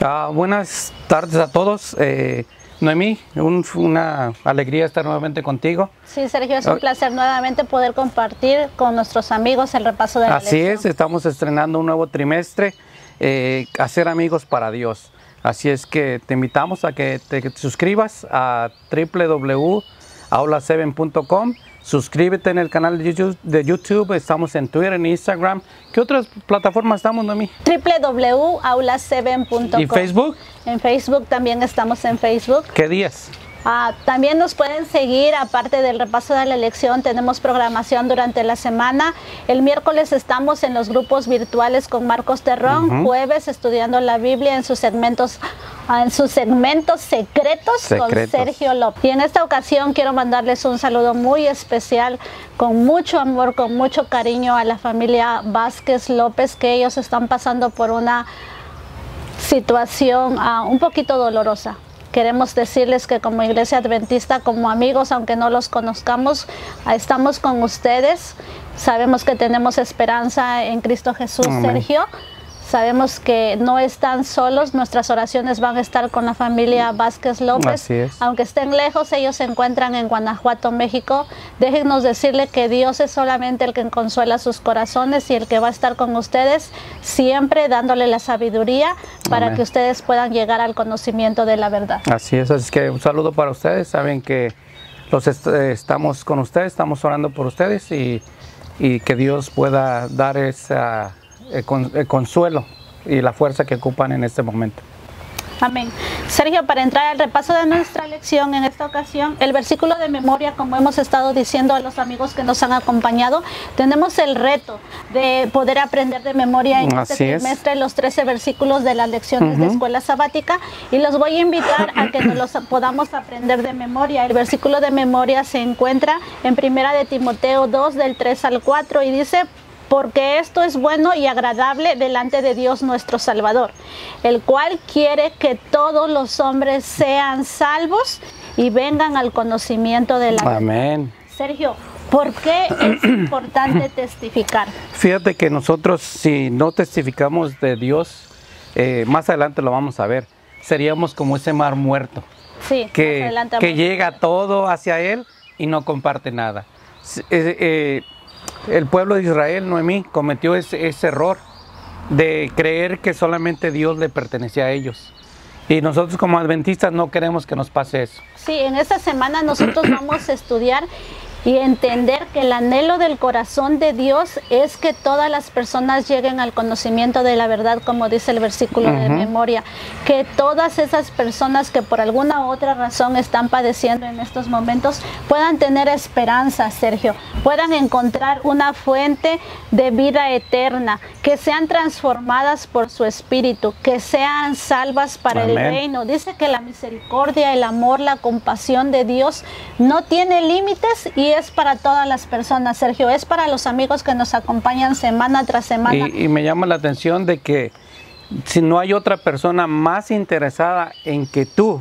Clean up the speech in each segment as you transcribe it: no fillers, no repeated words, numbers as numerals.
Buenas tardes a todos. Noemí, una alegría estar nuevamente contigo. Sí, Sergio, es un placer nuevamente poder compartir con nuestros amigos el repaso de la lección. Así es, estamos estrenando un nuevo trimestre, hacer amigos para Dios. Así es que te invitamos a que te suscribas a www.aula7.com. Suscríbete en el canal de YouTube, estamos en Twitter, en Instagram. ¿Qué otras plataformas estamos, Noemí? www.aula7.com. ¿Y Facebook? En Facebook también estamos en Facebook. ¿Qué días? También nos pueden seguir, aparte del repaso de la lección, tenemos programación durante la semana. El miércoles estamos en los grupos virtuales con Marcos Terrón, jueves estudiando la Biblia en sus segmentos secretos con Sergio López. Y en esta ocasión quiero mandarles un saludo muy especial, con mucho amor, con mucho cariño a la familia Vázquez López, que ellos están pasando por una situación un poquito dolorosa. Queremos decirles que como Iglesia Adventista, como amigos, aunque no los conozcamos, estamos con ustedes. Sabemos que tenemos esperanza en Cristo Jesús. Amén. Sergio, sabemos que no están solos, nuestras oraciones van a estar con la familia Vázquez López. Así es. Aunque estén lejos, ellos se encuentran en Guanajuato, México. Déjennos decirle que Dios es solamente el que consuela sus corazones y el que va a estar con ustedes, siempre dándole la sabiduría para que ustedes puedan llegar al conocimiento de la verdad. Así es que un saludo para ustedes. Saben que estamos con ustedes, estamos orando por ustedes y que Dios pueda dar el consuelo y la fuerza que ocupan en este momento. Amén. Sergio, para entrar al repaso de nuestra lección en esta ocasión, el versículo de memoria, como hemos estado diciendo a los amigos que nos han acompañado, tenemos el reto de poder aprender de memoria en este trimestre los 13 versículos de las lecciones de escuela sabática, y los voy a invitar a que nos los podamos aprender de memoria. El versículo de memoria se encuentra en 1 de Timoteo 2 del 3 al 4 y dice: porque esto es bueno y agradable delante de Dios nuestro Salvador, el cual quiere que todos los hombres sean salvos y vengan al conocimiento de la verdad. Amén. Sergio, ¿por qué es importante testificar? Fíjate que nosotros, si no testificamos de Dios, más adelante lo vamos a ver, seríamos como ese mar muerto, sí, que llega todo hacia Él y no comparte nada. El pueblo de Israel, Noemí, cometió ese error de creer que solamente Dios le pertenecía a ellos. Y nosotros como adventistas no queremos que nos pase eso. Sí, en esta semana nosotros vamos a estudiar y entender que el anhelo del corazón de Dios es que todas las personas lleguen al conocimiento de la verdad, como dice el versículo de memoria, que todas esas personas que por alguna u otra razón están padeciendo en estos momentos puedan tener esperanza, Sergio, puedan encontrar una fuente de vida eterna, que sean transformadas por su espíritu, que sean salvas para el reino. Dice que la misericordia, el amor, la compasión de Dios no tiene límites y es para todas las personas, Sergio, es para los amigos que nos acompañan semana tras semana. Y me llama la atención de que si no hay otra persona más interesada en que tú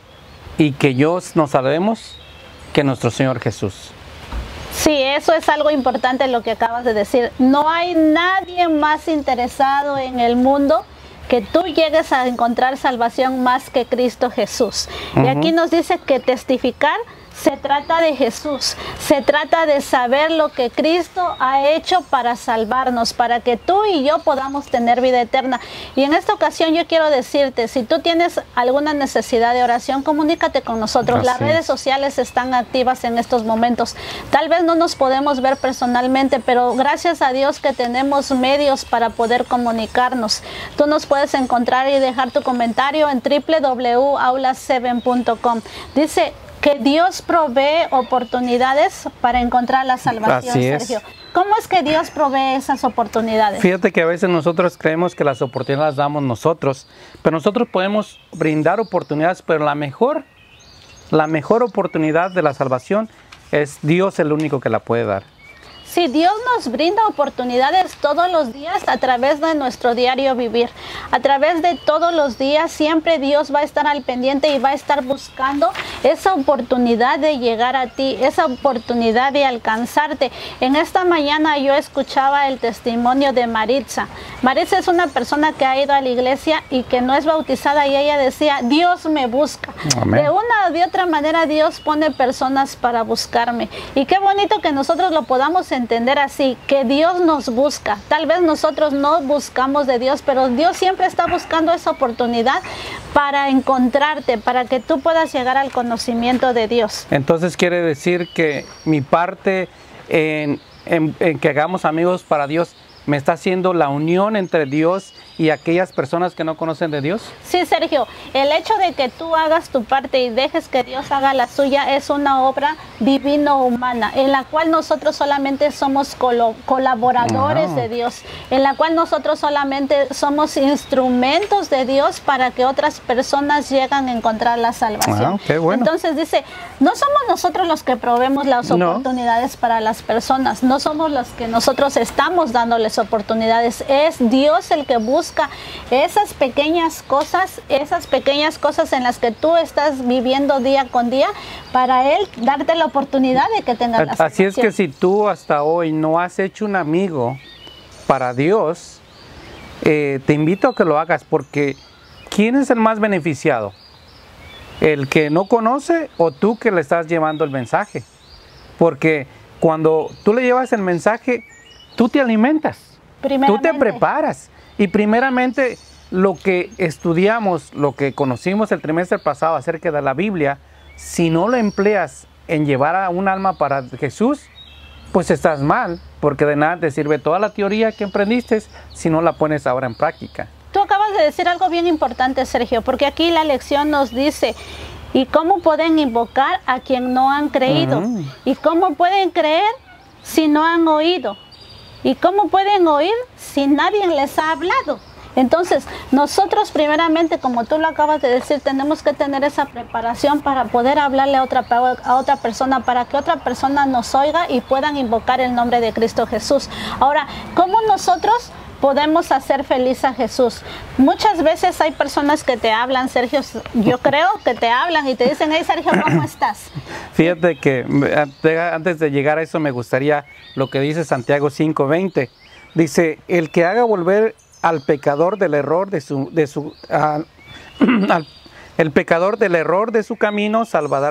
y que yo nos salvemos que nuestro Señor Jesús. Sí, eso es algo importante lo que acabas de decir. No hay nadie más interesado en el mundo que tú llegues a encontrar salvación más que Cristo Jesús. Y aquí nos dice que testificar se trata de Jesús, se trata de saber lo que Cristo ha hecho para salvarnos, para que tú y yo podamos tener vida eterna. Y en esta ocasión yo quiero decirte, si tú tienes alguna necesidad de oración, comunícate con nosotros. Las redes sociales están activas en estos momentos. Tal vez no nos podemos ver personalmente, pero gracias a Dios que tenemos medios para poder comunicarnos. Tú nos puedes encontrar y dejar tu comentario en www.aula7.com. Dice que Dios provee oportunidades para encontrar la salvación, Sergio. ¿Cómo es que Dios provee esas oportunidades? Fíjate que a veces nosotros creemos que las oportunidades las damos nosotros, pero nosotros podemos brindar oportunidades, pero la mejor oportunidad de la salvación es Dios el único que la puede dar. Sí, Dios nos brinda oportunidades todos los días a través de nuestro diario vivir. A través de todos los días siempre Dios va a estar al pendiente y va a estar buscando esa oportunidad de llegar a ti, esa oportunidad de alcanzarte. En esta mañana yo escuchaba el testimonio de Maritza. Maritza es una persona que ha ido a la iglesia y que no es bautizada, y ella decía, Dios me busca. Amén. De una o de otra manera Dios pone personas para buscarme. Y qué bonito que nosotros lo podamos entender así, que Dios nos busca. Tal vez nosotros no buscamos de Dios, pero Dios siempre está buscando esa oportunidad para encontrarte, para que tú puedas llegar al conocimiento de Dios. Entonces quiere decir que mi parte en que hagamos amigos para Dios me está haciendo la unión entre Dios y aquellas personas que no conocen de Dios. Sí, Sergio, el hecho de que tú hagas tu parte y dejes que Dios haga la suya es una obra divino-humana, en la cual nosotros solamente somos colaboradores de Dios, en la cual nosotros solamente somos instrumentos de Dios para que otras personas lleguen a encontrar la salvación. Qué bueno. Entonces dice, no somos nosotros los que proveemos las oportunidades para las personas, no somos los que nosotros estamos dándoles oportunidades, es Dios el que busca esas pequeñas cosas en las que tú estás viviendo día con día, para Él darte la oportunidad de que tengas la salvación. Así es que si tú hasta hoy no has hecho un amigo para Dios, te invito a que lo hagas, porque ¿quién es el más beneficiado? ¿El que no conoce o tú que le estás llevando el mensaje? Porque cuando tú le llevas el mensaje, tú te alimentas, tú te preparas, y primeramente lo que estudiamos, lo que conocimos el trimestre pasado acerca de la Biblia, si no lo empleas en llevar a un alma para Jesús, pues estás mal, porque de nada te sirve toda la teoría que aprendiste si no la pones ahora en práctica. Tú acabas de decir algo bien importante, Sergio, porque aquí la lección nos dice, ¿y cómo pueden invocar a quien no han creído? ¿Y cómo pueden creer si no han oído? ¿Y cómo pueden oír si nadie les ha hablado? Entonces, nosotros primeramente, como tú lo acabas de decir, tenemos que tener esa preparación para poder hablarle a otra persona, para que otra persona nos oiga y puedan invocar el nombre de Cristo Jesús. Ahora, ¿cómo nosotros podemos hacer feliz a Jesús? Muchas veces hay personas que te hablan, Sergio, yo creo que te hablan y te dicen, hey Sergio, ¿cómo estás? Fíjate que antes de llegar a eso me gustaría lo que dice Santiago 5:20. Dice, el que haga volver al pecador del error el pecador del error de su camino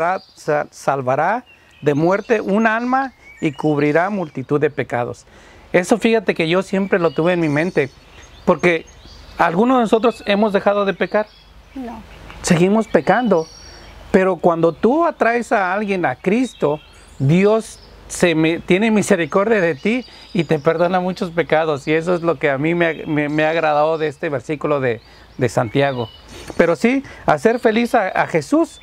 salvará de muerte un alma y cubrirá multitud de pecados. Eso fíjate que yo siempre lo tuve en mi mente, porque algunos de nosotros hemos dejado de pecar. No. Seguimos pecando, pero cuando tú atraes a alguien a Cristo, Dios tiene misericordia de ti y te perdona muchos pecados, y eso es lo que a mí me ha agradado de este versículo de Santiago. Pero sí, hacer feliz a Jesús.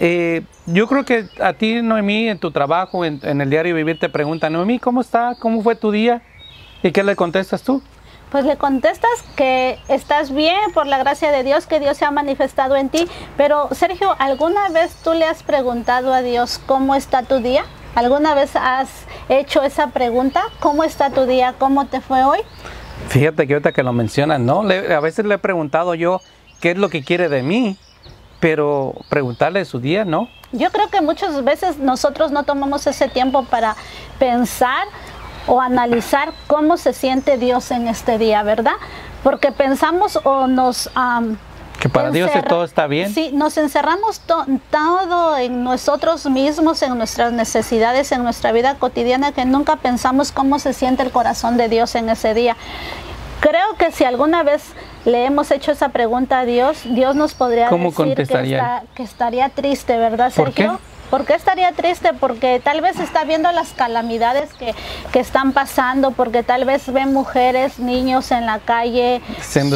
Yo creo que a ti, Noemí, en tu trabajo, en el diario vivir, te preguntan, Noemí, ¿cómo está? ¿Cómo fue tu día? ¿Y qué le contestas tú? Pues le contestas que estás bien por la gracia de Dios, que Dios se ha manifestado en ti. Pero Sergio, ¿alguna vez tú le has preguntado a Dios cómo está tu día? ¿Alguna vez has hecho esa pregunta? ¿Cómo está tu día? ¿Cómo te fue hoy? Fíjate que ahorita que lo mencionas, ¿no? A veces le he preguntado yo qué es lo que quiere de mí, pero preguntarle su día, ¿no? Yo creo que muchas veces nosotros no tomamos ese tiempo para pensar o analizar cómo se siente Dios en este día, ¿verdad? Porque pensamos o nos... que para Dios todo está bien. Sí, nos encerramos todo en nosotros mismos, en nuestras necesidades, en nuestra vida cotidiana, que nunca pensamos cómo se siente el corazón de Dios en ese día. Creo que si alguna vez le hemos hecho esa pregunta a Dios, Dios nos podría decir que estaría triste, ¿verdad, Sergio? ¿Por qué? ¿Por qué estaría triste? Porque tal vez está viendo las calamidades que están pasando, porque tal vez ven mujeres, niños en la calle siendo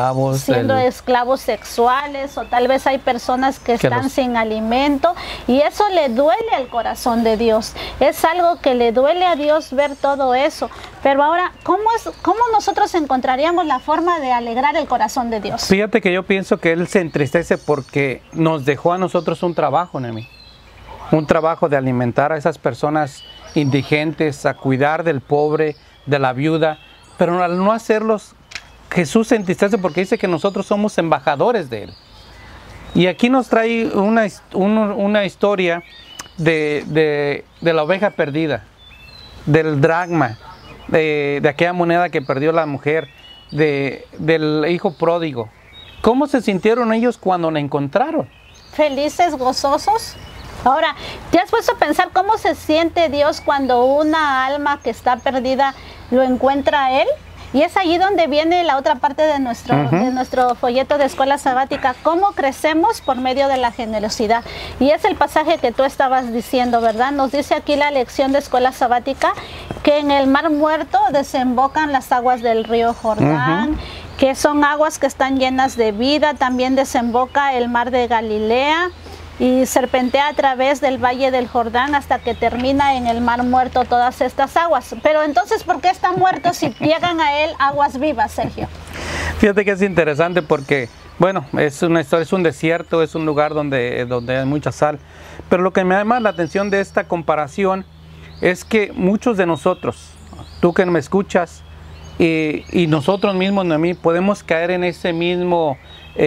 esclavos sexuales, o tal vez hay personas que están sin alimento, y eso le duele al corazón de Dios. Es algo que le duele a Dios ver todo eso. Pero ahora, ¿cómo nosotros encontraríamos la forma de alegrar el corazón de Dios? Fíjate que yo pienso que Él se entristece porque nos dejó a nosotros un trabajo, Noemí. Un trabajo de alimentar a esas personas indigentes, a cuidar del pobre, de la viuda, pero al no hacerlos, Jesús se entristece porque dice que nosotros somos embajadores de Él. Y aquí nos trae una historia de la oveja perdida, del dracma, de aquella moneda que perdió la mujer, del hijo pródigo. ¿Cómo se sintieron ellos cuando la encontraron? Felices, gozosos. Ahora, ¿te has puesto a pensar cómo se siente Dios cuando una alma que está perdida lo encuentra a Él? Y es allí donde viene la otra parte de nuestro folleto de escuela sabática, cómo crecemos por medio de la generosidad. Y es el pasaje que tú estabas diciendo, ¿verdad? Nos dice aquí la lección de escuela sabática que en el Mar Muerto desembocan las aguas del río Jordán, que son aguas que están llenas de vida. También desemboca el mar de Galilea y serpentea a través del valle del Jordán hasta que termina en el Mar Muerto todas estas aguas. Pero entonces, ¿por qué está muerto si llegan a él aguas vivas, Sergio? Fíjate que es interesante porque, bueno, es una historia, es un desierto, es un lugar donde hay mucha sal. Pero lo que me llama la atención de esta comparación es que muchos de nosotros, tú que me escuchas, y nosotros mismos, Noemí, podemos caer en ese mismo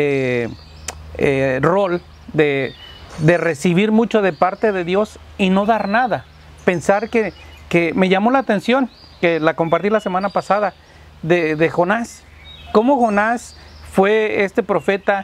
rol de recibir mucho de parte de Dios y no dar nada. Pensar que me llamó la atención, que la compartí la semana pasada, de Jonás. Cómo Jonás fue este profeta,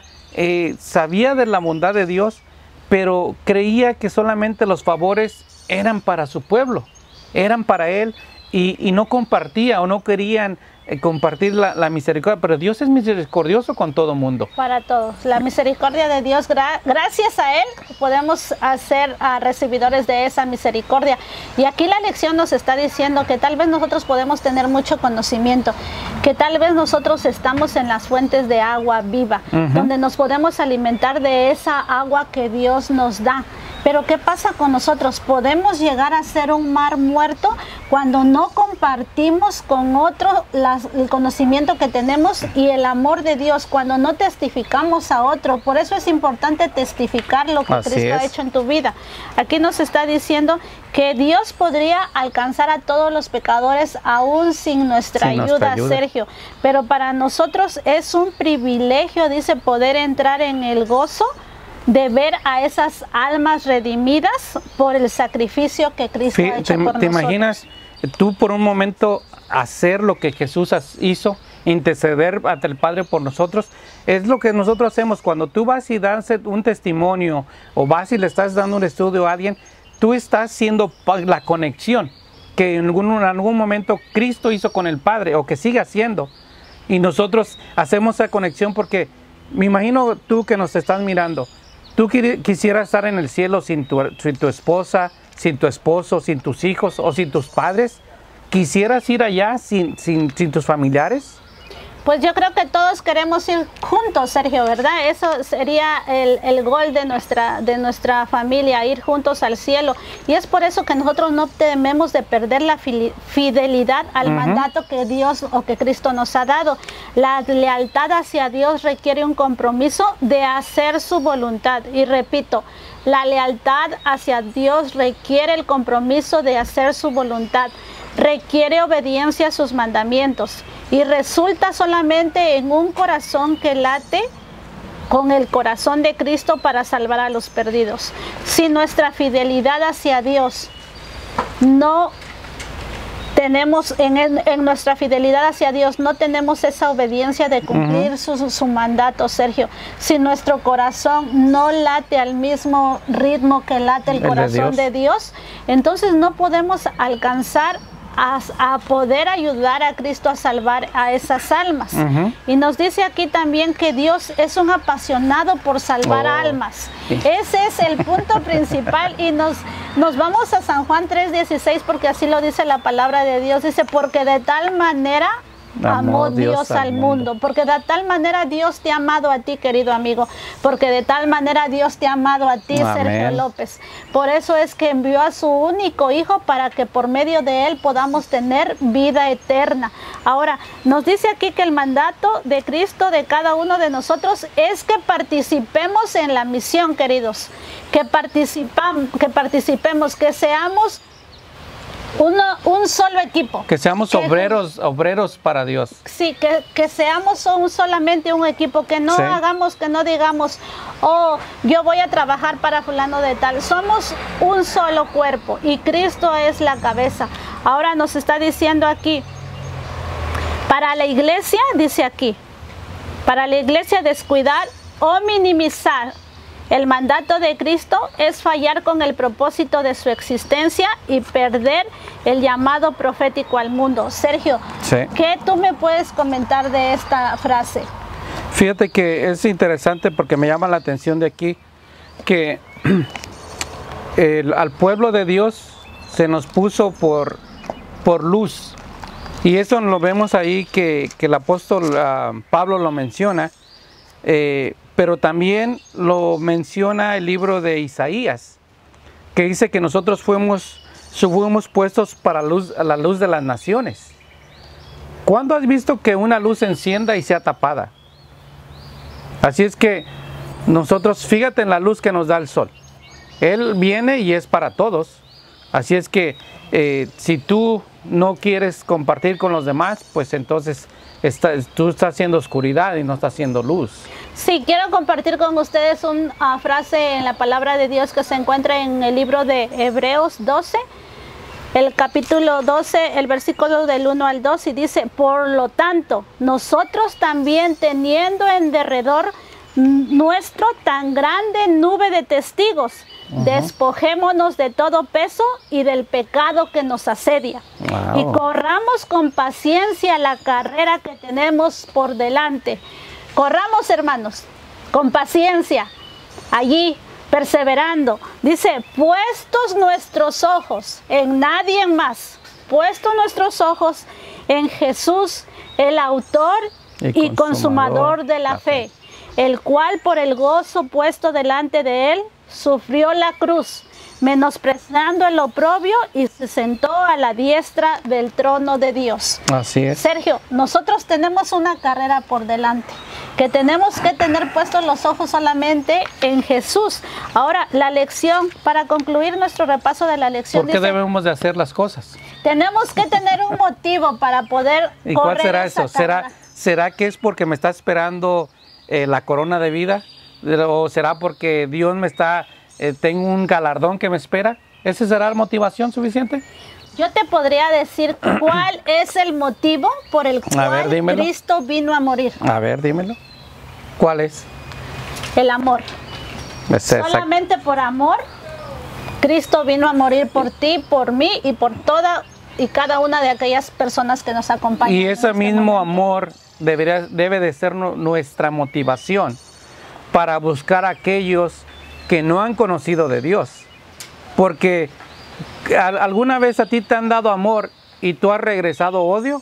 sabía de la bondad de Dios, pero creía que solamente los favores eran para su pueblo, eran para él, y no compartía o no querían compartir la misericordia. Pero Dios es misericordioso con todo mundo. Para todos. La misericordia de Dios, gracias a Él podemos ser recibidores de esa misericordia. Y aquí la lección nos está diciendo que tal vez nosotros podemos tener mucho conocimiento, que tal vez nosotros estamos en las fuentes de agua viva, donde nos podemos alimentar de esa agua que Dios nos da. Pero ¿qué pasa con nosotros? Podemos llegar a ser un mar muerto cuando no compartimos con otro el conocimiento que tenemos y el amor de Dios, cuando no testificamos a otro. Por eso es importante testificar lo que Cristo ha hecho en tu vida. Aquí nos está diciendo que Dios podría alcanzar a todos los pecadores aún sin nuestra ayuda, Sergio. Pero para nosotros es un privilegio, dice, poder entrar en el gozo de ver a esas almas redimidas por el sacrificio que Cristo ha hecho por nosotros. ¿Te imaginas tú por un momento hacer lo que Jesús hizo, interceder ante el Padre por nosotros? Es lo que nosotros hacemos cuando tú vas y das un testimonio o vas y le estás dando un estudio a alguien. Tú estás haciendo la conexión que en algún momento Cristo hizo con el Padre o que sigue haciendo, y nosotros hacemos esa conexión porque me imagino tú que nos estás mirando. ¿Tú quisieras estar en el cielo sin tu esposa, sin tu esposo, sin tus hijos o sin tus padres? ¿Quisieras ir allá sin tus familiares? Pues yo creo que todos queremos ir juntos, Sergio, ¿verdad? Eso sería el gol de nuestra familia, ir juntos al cielo. Y es por eso que nosotros no tememos de perder la fidelidad al mandato que Dios o que Cristo nos ha dado. La lealtad hacia Dios requiere un compromiso de hacer su voluntad. Y repito, la lealtad hacia Dios requiere el compromiso de hacer su voluntad. Requiere obediencia a sus mandamientos y resulta solamente en un corazón que late con el corazón de Cristo para salvar a los perdidos. Si nuestra fidelidad hacia Dios no tenemos, en nuestra fidelidad hacia Dios no tenemos esa obediencia de cumplir su mandato, Sergio, si nuestro corazón no late al mismo ritmo que late el corazón de Dios, entonces no podemos alcanzar a poder ayudar a Cristo a salvar a esas almas. Y nos dice aquí también que Dios es un apasionado por salvar almas. Ese es el punto principal, y nos vamos a San Juan 3:16 porque así lo dice la palabra de Dios. Dice, porque de tal manera amó Dios al mundo, porque de tal manera Dios te ha amado a ti, querido amigo, porque de tal manera Dios te ha amado a ti, Sergio López. Por eso es que envió a su único Hijo para que por medio de él podamos tener vida eterna. Ahora, nos dice aquí que el mandato de Cristo de cada uno de nosotros es que participemos en la misión, queridos, que participemos, que seamos un solo equipo. Que seamos obreros para Dios. Sí, que seamos solamente un equipo, que no hagamos, que no digamos, oh, yo voy a trabajar para fulano de tal. Somos un solo cuerpo y Cristo es la cabeza. Ahora nos está diciendo aquí, para la iglesia, dice aquí, para la iglesia descuidar o minimizar el mandato de Cristo es fallar con el propósito de su existencia y perder el llamado profético al mundo. Sergio, ¿qué tú me puedes comentar de esta frase? Fíjate que es interesante porque me llama la atención de aquí que al pueblo de Dios se nos puso por luz. Y eso lo vemos ahí que el apóstol Pablo lo menciona. Pero también lo menciona el libro de Isaías, que dice que nosotros fuimos puestos para la luz de las naciones. ¿Cuándo has visto que una luz se encienda y sea tapada? Así es que nosotros, fíjate en la luz que nos da el sol. Él viene y es para todos. Así es que si tú no quieres compartir con los demás, pues entonces tú estás haciendo oscuridad y no estás haciendo luz. Sí, quiero compartir con ustedes una frase en la palabra de Dios que se encuentra en el libro de Hebreos 12, el capítulo 12, el versículo del 1 al 2, y dice: por lo tanto, nosotros también, teniendo en derredor nuestro tan grande nube de testigos, despojémonos de todo peso y del pecado que nos asedia, y corramos con paciencia la carrera que tenemos por delante. Corramos, hermanos, con paciencia, allí, perseverando. Dice, puestos nuestros ojos en nadie más, puestos nuestros ojos en Jesús, el autor y consumador de la fe, el cual por el gozo puesto delante de él, sufrió la cruz, menospreciando el oprobio, y se sentó a la diestra del trono de Dios. Así es. Sergio, nosotros tenemos una carrera por delante, que tenemos que tener puestos los ojos solamente en Jesús. Ahora, la lección, para concluir nuestro repaso de la lección. ¿Por qué debemos de hacer las cosas? Tenemos que tener un motivo para poder ¿Y cuál será eso? ¿Será que es porque me está esperando la corona de vida? ¿O será porque Dios me está, tengo un galardón que me espera? ¿Esa será la motivación suficiente? Yo te podría decir cuál es el motivo por el cual Cristo vino a morir. A ver, dímelo. ¿Cuál es? El amor. Solamente por amor, Cristo vino a morir por ti, por mí y por toda y cada una de aquellas personas que nos acompañan. Y ese mismo amor debe de ser nuestra motivación para buscar a aquellos que no han conocido de Dios. Porque ¿alguna vez a ti te han dado amor y tú has regresado odio?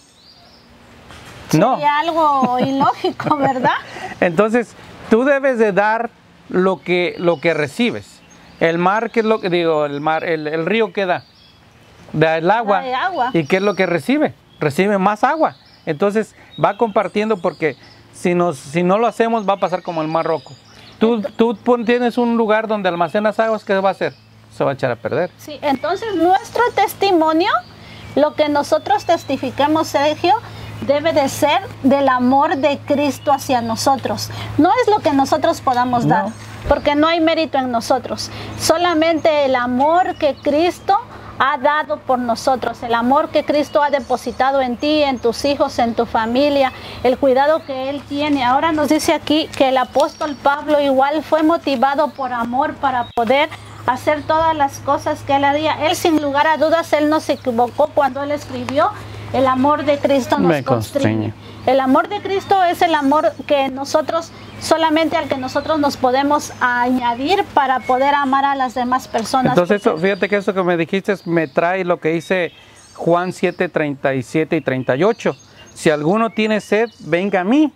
No. Sí, algo ilógico, ¿verdad? Entonces, tú debes de dar lo que recibes. El mar, ¿qué es lo que digo? El río, ¿qué da? Da el agua. Da agua. ¿Y qué es lo que recibe? Recibe más agua. Entonces, va compartiendo, porque si no lo hacemos, va a pasar como el Mar Rojo. Tú tienes un lugar donde almacenas aguas, ¿qué va a hacer? Se va a echar a perder. Sí, entonces nuestro testimonio, lo que nosotros testificamos, Sergio, debe de ser del amor de Cristo hacia nosotros. No es lo que nosotros podamos dar, porque no hay mérito en nosotros. Solamente el amor que Cristo ha dado por nosotros, el amor que Cristo ha depositado en ti, en tus hijos, en tu familia, el cuidado que Él tiene. Ahora nos dice aquí que el apóstol Pablo igual fue motivado por amor para poder hacer todas las cosas que Él haría. Él, sin lugar a dudas, Él no se equivocó cuando Él escribió: el amor de Cristo nos constriñe. El amor de Cristo es el amor que nosotros, solamente al que nosotros nos podemos añadir para poder amar a las demás personas. Entonces, fíjate que eso que me dijiste me trae lo que dice Juan 7, 37 y 38. Si alguno tiene sed, venga a mí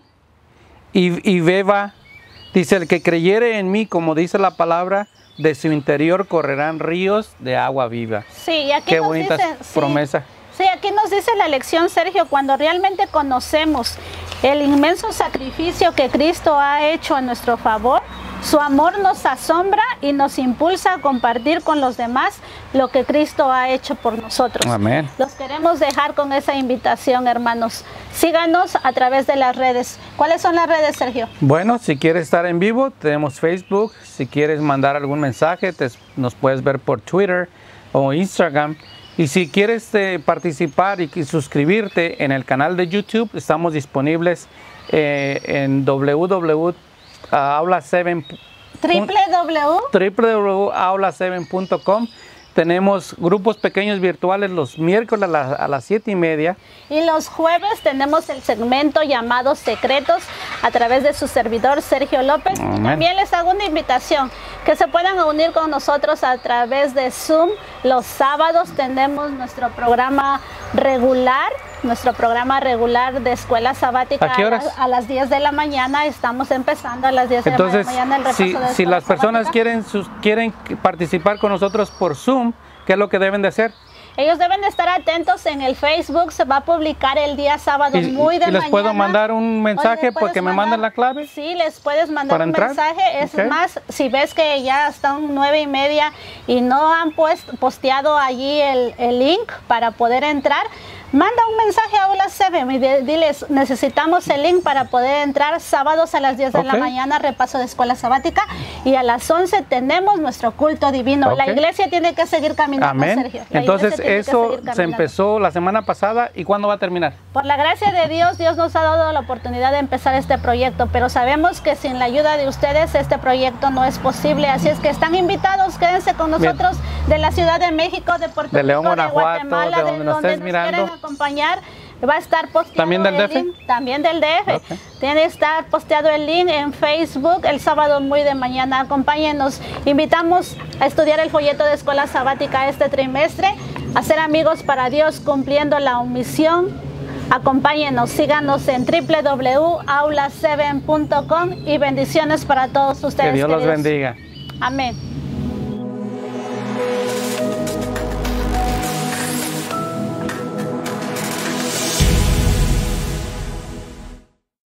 y beba. Dice, el que creyere en mí, como dice la palabra, de su interior correrán ríos de agua viva. Sí, y aquí qué bonita promesa. Sí, aquí nos dice la lección, Sergio, cuando realmente conocemos el inmenso sacrificio que Cristo ha hecho a nuestro favor, Su amor nos asombra y nos impulsa a compartir con los demás lo que Cristo ha hecho por nosotros. Amén. Los queremos dejar con esa invitación, hermanos. Síganos a través de las redes. ¿Cuáles son las redes, Sergio? Bueno, si quieres estar en vivo, tenemos Facebook. Si quieres mandar algún mensaje, nos puedes ver por Twitter o Instagram. Y si quieres participar y suscribirte en el canal de YouTube, estamos disponibles en www.aula7.com. Tenemos grupos pequeños virtuales los miércoles a las 7:30. Y los jueves tenemos el segmento llamado Secretos a través de su servidor Sergio López. Amén. También les hago una invitación que se puedan unir con nosotros a través de Zoom. Los sábados tenemos nuestro programa regular de escuela sabática. ¿A qué horas? A las 10 de la mañana. Estamos empezando a las 10 de la mañana el repaso de si escuela las personas sabática. quieren participar con nosotros por Zoom, ¿qué es lo que deben de hacer? Ellos deben de estar atentos en el Facebook, se va a publicar el día sábado muy de mañana. ¿Y les puedo mandar un mensaje porque me mandan la clave? Sí, les puedes mandar un mensaje. Es más, si ves que ya están 9:30 y no han posteado allí el link para poder entrar, manda un mensaje a Aula 7 y diles, necesitamos el link para poder entrar sábados a las 10 de la mañana, repaso de escuela sabática, y a las 11 tenemos nuestro culto divino. La iglesia tiene que seguir caminando, Amén. Sergio. Entonces eso se empezó la semana pasada, ¿y cuándo va a terminar? Por la gracia de Dios, Dios nos ha dado la oportunidad de empezar este proyecto, pero sabemos que sin la ayuda de ustedes este proyecto no es posible, así es que están invitados, quédense con nosotros. Bien. De la Ciudad de México, de Puerto León, Rico, Guanajuato, de Guatemala, de donde nos estés mirando. Acompañar, va a estar posteado ¿También del DF? link, también del DF. Okay. Tiene que estar posteado el link en Facebook el sábado muy de mañana. Acompáñenos. Invitamos a estudiar el folleto de escuela sabática este trimestre, a ser amigos para Dios cumpliendo la misión. Acompáñenos, síganos en www.aula7.com y bendiciones para todos ustedes. Que Dios los bendiga. Amén.